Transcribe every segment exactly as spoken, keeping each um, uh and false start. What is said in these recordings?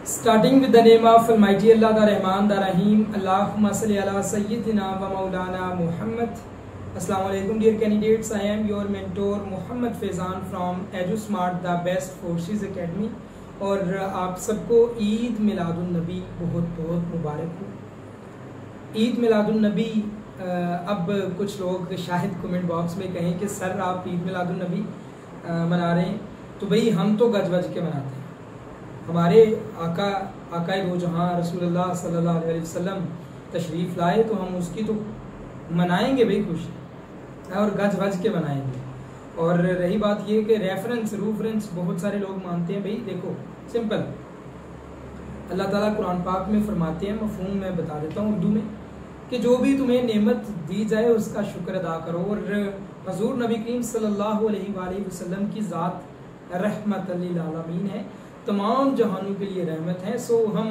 Starting with the name of Almighty Allah, the Rahman, the Rahim. Allahumma salli ala Sayyidina wa Maulana Muhammad. Assalamu alaikum dear candidates. I am your mentor Muhammad Faizan from EduSmart, the best forces academy. और आप सबको ईद मिलादुन नबी बहुत बहुत मुबारक हो। ईद मिलादुन नबी, अब कुछ लोग शायद कमेंट बॉक्स में कहें कि सर आप ईद मिलादुन नबी मना रहे हैं, तो भाई हम तो गज बज के मनाते हैं। हमारे आका आका दो जहाँ रसूलुल्लाह सल्लल्लाहु अलैहि वसल्लम तशरीफ़ लाए, तो हम उसकी तो मनाएंगे भाई खुशी, और गज बज के मनाएंगे। और रही बात ये कि रेफरेंस रूफरेंस बहुत सारे लोग मानते हैं। भाई देखो सिंपल, अल्लाह ताला कुरान पाक में फरमाते हैं, मफ़हूम मैं बता देता हूँ उर्दू में, कि जो भी तुम्हें नेमत दी जाए उसका शुक्र अदा करो। और हजूर नबी करीम सल्लल्लाहु अलैहि वसल्लम की ज़ात रहमतल लिल आलमीन है, तमाम जहानों के लिए रहमत है। सो हम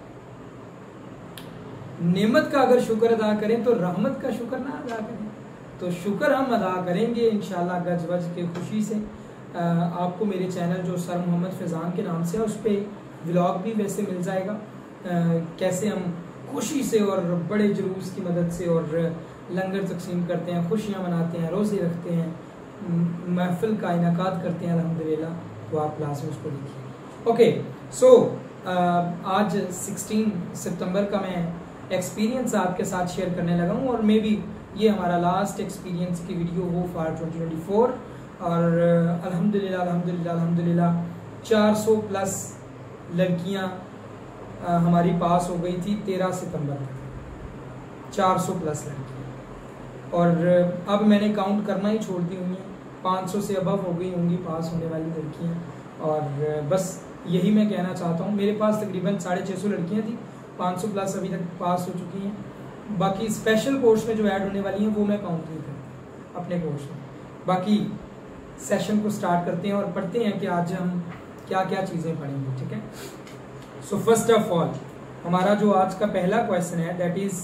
नेमत का अगर शुक्र अदा करें तो रहमत का शुक्र ना अदा करें, तो शुक्र हम अदा करेंगे इंशाल्लाह गज बज के खुशी से। आ, आपको मेरे चैनल जो सर मोहम्मद फैज़ान के नाम से है उस पर व्लॉग भी वैसे मिल जाएगा, आ, कैसे हम खुशी से और बड़े जुलूस की मदद से और लंगर तकसीम करते हैं, खुशियाँ मनाते हैं, रोज़े रखते हैं, महफिल का इनाकात करते हैं अल्हम्दुलिल्लाह। तो आप लाजमी उसको देखिए। ओके सो आज सोलह सितंबर का मैं एक्सपीरियंस आपके साथ शेयर करने लगा हूँ, और मे बी ये हमारा लास्ट एक्सपीरियंस की वीडियो हो फॉर ट्वेंटी ट्वेंटी फोर। और अल्हम्दुलिल्लाह अल्हम्दुलिल्लाह अल्हम्दुलिल्लाह चार सौ प्लस लड़कियाँ हमारी पास हो गई थी तेरह सितंबर तक, चार सौ प्लस लड़कियाँ। और अब मैंने काउंट करना ही छोड़ दी हुई हैं, पाँच सौ से अबव हो गई होंगी पास होने वाली लड़कियाँ। और बस यही मैं कहना चाहता हूँ, मेरे पास तकरीबन साढ़े छः सौ लड़कियाँ थी, पाँच सौ प्लस अभी तक पास हो चुकी हैं। बाकी स्पेशल कोर्स में जो ऐड होने वाली हैं वो मैं काउंट नहीं करता अपने कोर्स में। बाकी सेशन को स्टार्ट करते हैं और पढ़ते हैं कि आज हम क्या क्या चीज़ें पढ़ेंगे, ठीक है। सो फर्स्ट ऑफ ऑल हमारा जो आज का पहला क्वेश्चन है दैट इज,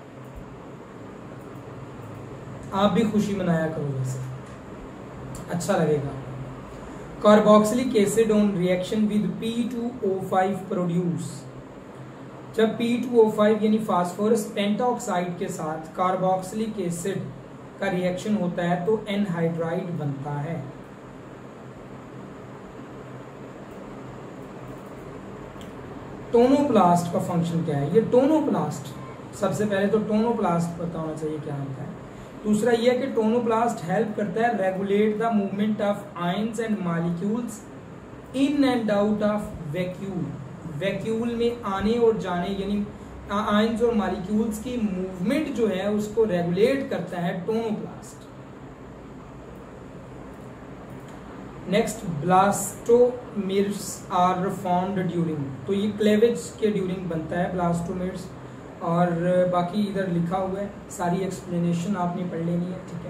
आप भी खुशी मनाया करो, वैसे अच्छा लगेगा। Carboxylic acid on reaction with P two O five produce. जब पी टू ओ फाइव यानी फास्फोरस पेंटाऑक्साइड के साथ कार्बोक्सिलिक एसिड का रिएक्शन होता है तो एनहाइड्राइड बनता है। टोनोप्लास्ट का फंक्शन क्या है? ये टोनोप्लास्ट, सबसे पहले तो टोनोप्लास्ट पता होना चाहिए क्या होता है। दूसरा यह है कि टोनोप्लास्ट हेल्प करता है regulate the movement of ions and molecules in and out of vacuole. Vacuole में आने और जाने यानी आयंस और मॉलिक्यूल्स की मूवमेंट जो है उसको रेगुलेट करता है tonoplast. Next, blastomeres are formed during, तो ये क्लेवेज के ड्यूरिंग बनता है ब्लास्टोमेर्स। और बाकी इधर लिखा हुआ है, सारी एक्सप्लेनेशन आपने पढ़ लेनी है, ठीक है।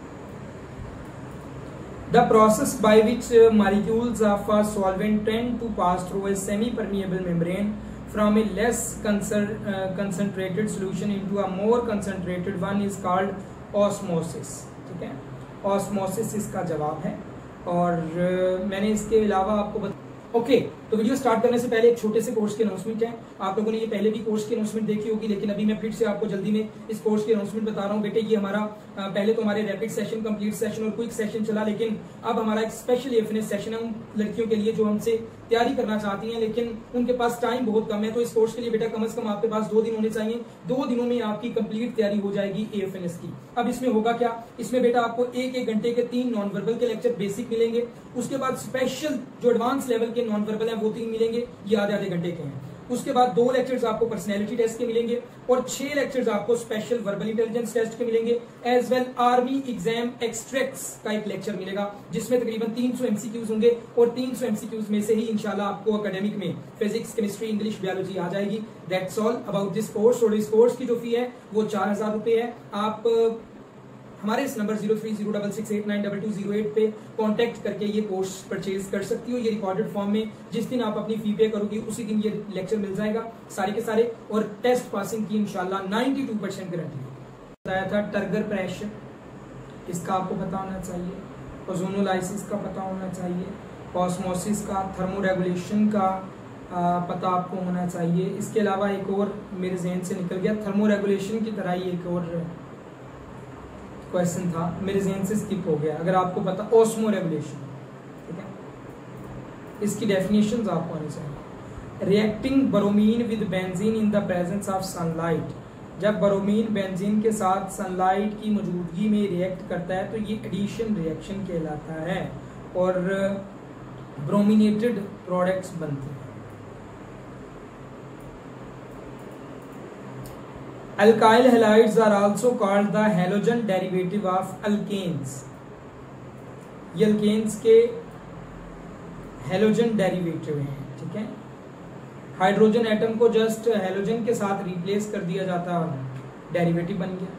The process by which uh, molecules of a solvent tend to pass through a semi-permeable membrane from a less concert, uh, concentrated solution into a more concentrated one is called osmosis, ठीक है। Osmosis इसका जवाब है। और uh, मैंने इसके अलावा आपको बता ओके okay, तो वीडियो स्टार्ट करने से पहले एक छोटे से कोर्स की अनाउंसमेंट है। आप लोगों ने ये पहले भी कोर्स की अनाउंसमेंट देखी होगी, लेकिन अभी मैं फिर से आपको जल्दी में इस कोर्स की अनाउंसमेंट बता रहा हूँ। बेटे ये हमारा पहले तो हमारे रैपिड सेशन, कंप्लीट सेशन और क्विक सेशन चला, लेकिन अब हमारा एक स्पेशल एफएनएस सेशन है उन लड़कियों के लिए जो हमसे तैयारी करना चाहती हैं लेकिन उनके पास टाइम बहुत कम है। तो इस कोर्स के लिए बेटा कम से कम आपके पास दो दिन होने चाहिए, दो दिनों में आपकी कंप्लीट तैयारी हो जाएगी एएफएनएस की। अब इसमें होगा क्या, इसमें बेटा आपको एक एक घंटे के तीन नॉन वर्बल के लेक्चर बेसिक मिलेंगे, उसके बाद स्पेशल जो एडवांस लेवल के नॉन वर्बल है वो तीन मिलेंगे, ये आधे आधे घंटे के हैं। उसके बाद दो लेक्चर्स आपको पर्सनैलिटी टेस्ट के मिलेंगे और छह लेक्चर्स आपको स्पेशल वर्बल इंटेलिजेंस टेस्ट के मिलेंगे। As well army exam extracts का एक लेक्चर मिलेगा जिसमें तकरीबन तीन सौ एमसीक्यूज होंगे, और तीन सौ एमसीक्यूज में से ही इंशाल्लाह आपको एकेडमिक में फिजिक्स, केमिस्ट्री, इंग्लिश, बायोलॉजी आ जाएगी। That's all about this course. और इस कोर्स की जो फी है वो चार हजार रुपए है। आप हमारे इस number zero three zero double six eight nine double two zero eight पे कांटेक्ट करके ये कोर्स परचेज कर सकती हो। ये रिकॉर्डेड फॉर्म में जिस दिन आप अपनी फी पे करोगी उसी दिन ये लेक्चर मिल जाएगा सारे के सारे, और टेस्ट पासिंग की इंशाल्लाह बानवे परसेंट गारंटी। बताया था टर्गर प्रेशर, इसका आपको पता होना चाहिए, ओजोनोलाइसिस का पता होना चाहिए, ऑस्मोसिस का, थर्मोरेगुलेशन का, आ, पता आपको होना चाहिए। इसके अलावा एक और मेरे जहन से निकल गया, थर्मो रेगुलेशन की तरह ही एक और क्वेश्चन था, मेरे जहन से स्किप हो गया। अगर आपको पता, ओस्मो रेगुलेशन, ठीक है, इसकी डेफिनेशंस आपको आनी चाहिए। Reacting bromine with benzene in the presence of sunlight, जब ब्रोमीन बेंजीन के साथ सनलाइट की मौजूदगी में रिएक्ट करता है तो ये एडिशन रिएक्शन कहलाता है और ब्रोमिनेटेड प्रोडक्ट्स बनते हैं। Alkyl halides are also called the halogen derivative of alkanes, ये अल्केन्स के हैलोजन डेरिवेटिव हैं, ठीक है। हाइड्रोजन एटम को जस्ट हैलोजन के साथ रिप्लेस कर दिया जाता है, डेरिवेटिव बन गया।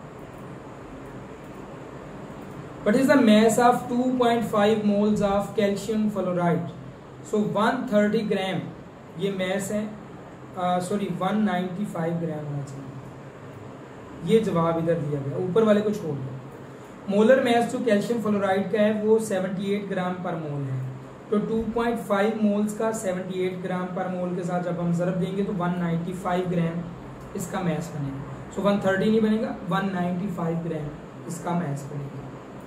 What is the mass of two point five moles of calcium fluoride? So one hundred thirty ग्राम ये mass है, सॉरी one hundred ninety-five ग्राम होना चाहिए, ये जवाब इधर दिया गया, ऊपर वाले को छोड़ दो। मोलर मैस जो कैल्शियम फ्लोराइड का है वो अठहत्तर ग्राम पर मोल है, तो two point five मोल्स का अठहत्तर ग्राम पर मोल के साथ जब हम ज़रब देंगे तो one hundred ninety-five ग्राम इसका मैस बनेगा। सो so one thirty नहीं बनेगा, one hundred ninety-five ग्राम इसका मैस बनेगा।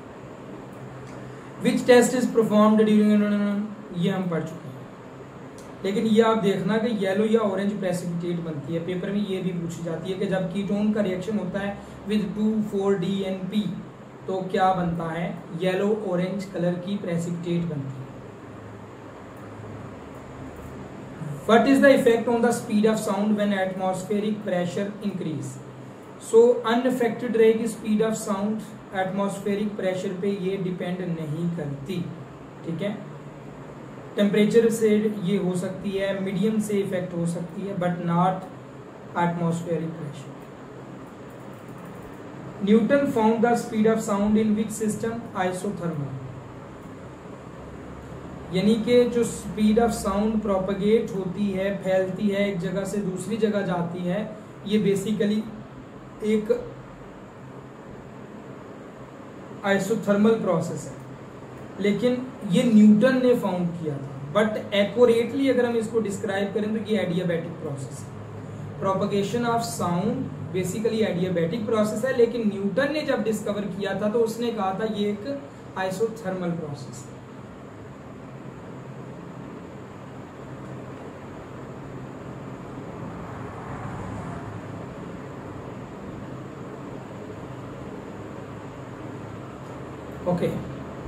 Which test is performed during, ये हम पढ़ चुके हैं, लेकिन ये आप देखना कि येलो या ऑरेंज प्रेसिपिटेट बनती है, पेपर में ये भी पूछी जाती है कि जब कीटोन का रिएक्शन होता है with two four D N P तो क्या बनता है, येलो ऑरेंज कलर की प्रेसिपिटेट बनती है। What is the effect on the speed of sound when atmospheric pressure increase? So unaffected रहेगी speed of sound, atmospheric pressure पे ये डिपेंड नहीं करती, ठीक है। टेम्परेचर से ये हो सकती है, मीडियम से इफेक्ट हो सकती है, but not atmospheric pressure. Newton found the speed of sound in which system? Isothermal, यानी कि जो स्पीड ऑफ साउंड प्रोपगेट होती है, फैलती है, एक जगह से दूसरी जगह जाती है, ये बेसिकली एक आइसोथर्मल प्रोसेस है, लेकिन ये न्यूटन ने फाउंड किया था। बट एक्यूरेटली अगर हम इसको डिस्क्राइब करें तो ये एडियाबैटिक प्रोसेस है। Propagation of sound basically adiabatic process है, लेकिन न्यूटन ने जब डिस्कवर किया था तो उसने कहा था ये एक आइसोथर्मल प्रोसेस है। Okay okay.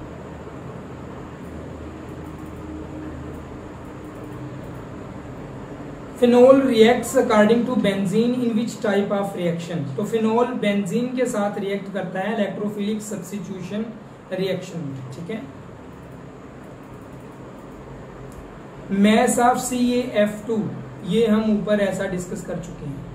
Phenol reacts according to benzene in which type of reaction? तो फिनोल बेंजीन के साथ रिएक्ट करता है इलेक्ट्रोफिलिक सब्स्टिट्यूशन रिएक्शन में, ठीक है। Mass of C A F two ये हम ऊपर ऐसा डिस्कस कर चुके हैं,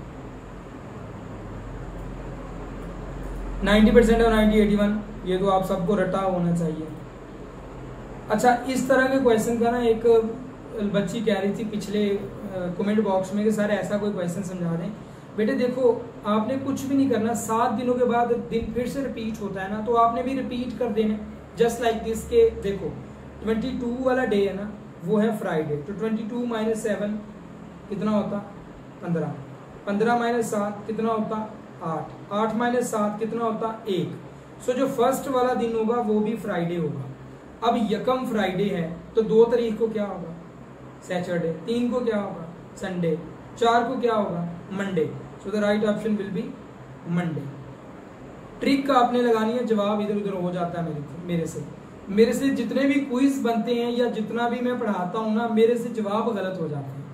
नाइन्टी परसेंट और नाइन्टी एटी वन, ये तो आप सबको रटा होना चाहिए। अच्छा, इस तरह के क्वेश्चन का ना एक बच्ची कह रही थी पिछले कमेंट बॉक्स में कि सर ऐसा कोई क्वेश्चन समझा दें। बेटे देखो, आपने कुछ भी नहीं करना, सात दिनों के बाद दिन फिर से रिपीट होता है ना, तो आपने भी रिपीट कर देना, जस्ट लाइक दिस के देखो बाईस वाला डे है ना, वो है फ्राइडे, तो बाईस माइनस सेवन कितना होता? पंद्रह। पंद्रह माइनस सात कितना होता? आठ। आठ माइनस सात कितना होता? एक। सो जो फर्स्ट वाला दिन होगा वो भी फ्राइडे होगा। अब यकम फ्राइडे है तो दो तारीख को क्या होगा? सैटरडे। तीन को क्या होगा? संडे। चार को क्या होगा? Monday. So the right option will be Monday. Trick आपने लगानी है, जवाब इधर उधर हो जाता है मेरे मेरे से मेरे से जितने भी क्विज बनते हैं या जितना भी मैं पढ़ाता हूं ना, मेरे से जवाब गलत हो जाते हैं।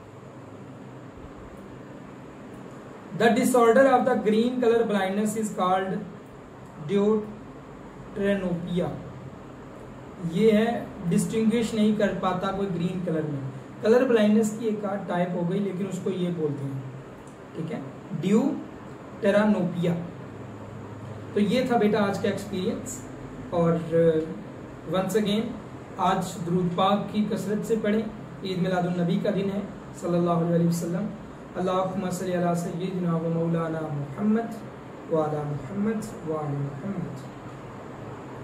The disorder of the green colour blindness is called deuteranopia. ये है डिस्टिंग्विश नहीं कर पाता कोई ग्रीन कलर में। कलर ब्लाइंडनेस की एक आध टाइप हो गई, लेकिन उसको ये बोलते हैं, ठीक है, ड्यूटेरानोपिया। तो ये था बेटा आज का एक्सपीरियंस। और वंस अगेन आज दुरूद पाक की कसरत से पढ़ें। ईद मिलादुन नबी का दिन है सल्लल्लाहु अलैहि वसल्लम। अल्लाहुम्मा सल्ली अला सय्यिदिना व मौलाना मुहम्मद व अला मुहम्मद व अला मुहम्मद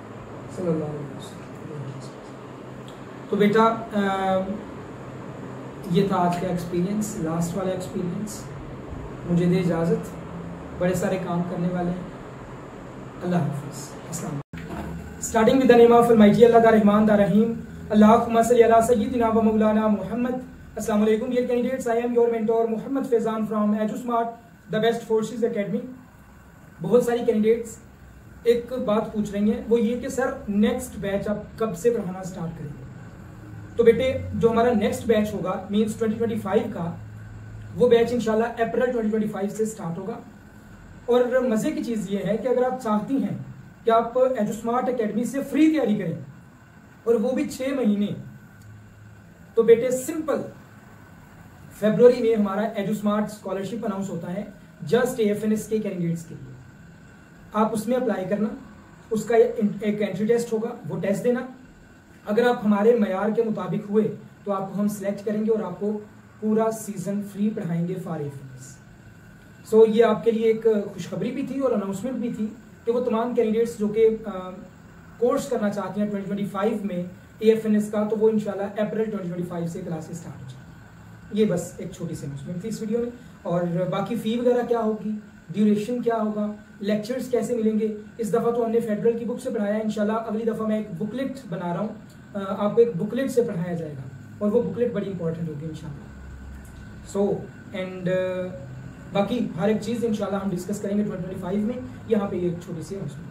सल्लल्लाहु अलैहि वसल्लम। तो बेटा ये था आज का एक्सपीरियंस, लास्ट वाला एक्सपीरियंस। मुझे दे इजाज़त, बड़े सारे काम करने वाले हैं। अल्लाह हाफ़िज़। अस्सलाम। Starting with the name of almighty अल्लाह द रहमान द रहीम। अल्लाहुम्मा सल्ली अला सय्यिदिना व मौलाना मुहम्मद। अस्सलाम वालेकुम dear candidates, I am your mentor Mohammad Faizan from Edusmart the best forces academy. बहुत सारी कैंडिडेट्स एक बात पूछ रही हैं, वो ये कि सर नेक्स्ट बैच आप कब से पढ़ाना स्टार्ट करेंगे? तो बेटे जो हमारा नेक्स्ट बैच होगा मींस ट्वेंटी ट्वेंटी फाइव का, वो बैच इंशाल्लाह अप्रैल ट्वेंटी ट्वेंटी फाइव से स्टार्ट होगा। और मज़े की चीज़ ये है कि अगर आप चाहती हैं कि आप एजुस्मार्ट एकेडमी से फ्री तैयारी करें और वो भी छः महीने, तो बेटे सिंपल फरवरी में हमारा एजुस्मार्ट स्कॉलरशिप अनाउंस होता है जस्ट एएफएनएस के कैंडिडेट्स के लिए। आप उसमें अप्लाई करना, उसका एक एंट्री टेस्ट होगा, वो टेस्ट देना। अगर आप हमारे मयार के मुताबिक हुए तो आपको हम सिलेक्ट करेंगे और आपको पूरा सीजन फ्री पढ़ाएंगे फॉर एएफएनएस। सो ये आपके लिए एक खुशखबरी भी थी और अनाउंसमेंट भी थी कि वो तमाम कैंडिडेट्स जो कि कोर्स करना चाहती हैं ट्वेंटी ट्वेंटी फाइव में एएफएनएस का, तो वो इंशाल्लाह अप्रैल ट्वेंटी ट्वेंटी फाइव से क्लासेस स्टार्ट हो जाएंगी। ये बस एक छोटी सी अनाउंसमेंट थी इस वीडियो में। और बाकी फ़ी वगैरह क्या होगी, ड्यूरेशन क्या होगा, लेक्चर्स कैसे मिलेंगे, इस दफ़ा तो हमने फेडरल की बुक से पढ़ाया है। इंशाल्लाह अगली दफ़ा मैं एक बुकलेट बना रहा हूँ, आपको एक बुकलेट से पढ़ाया जाएगा और वो बुकलेट बड़ी इंपॉर्टेंट होगी इंशाल्लाह। सो एंड बाकी हर एक चीज़ इंशाल्लाह हम डिस्कस करेंगे ट्वेंटी ट्वेंटी फाइव में। यहाँ पे एक छोटी सी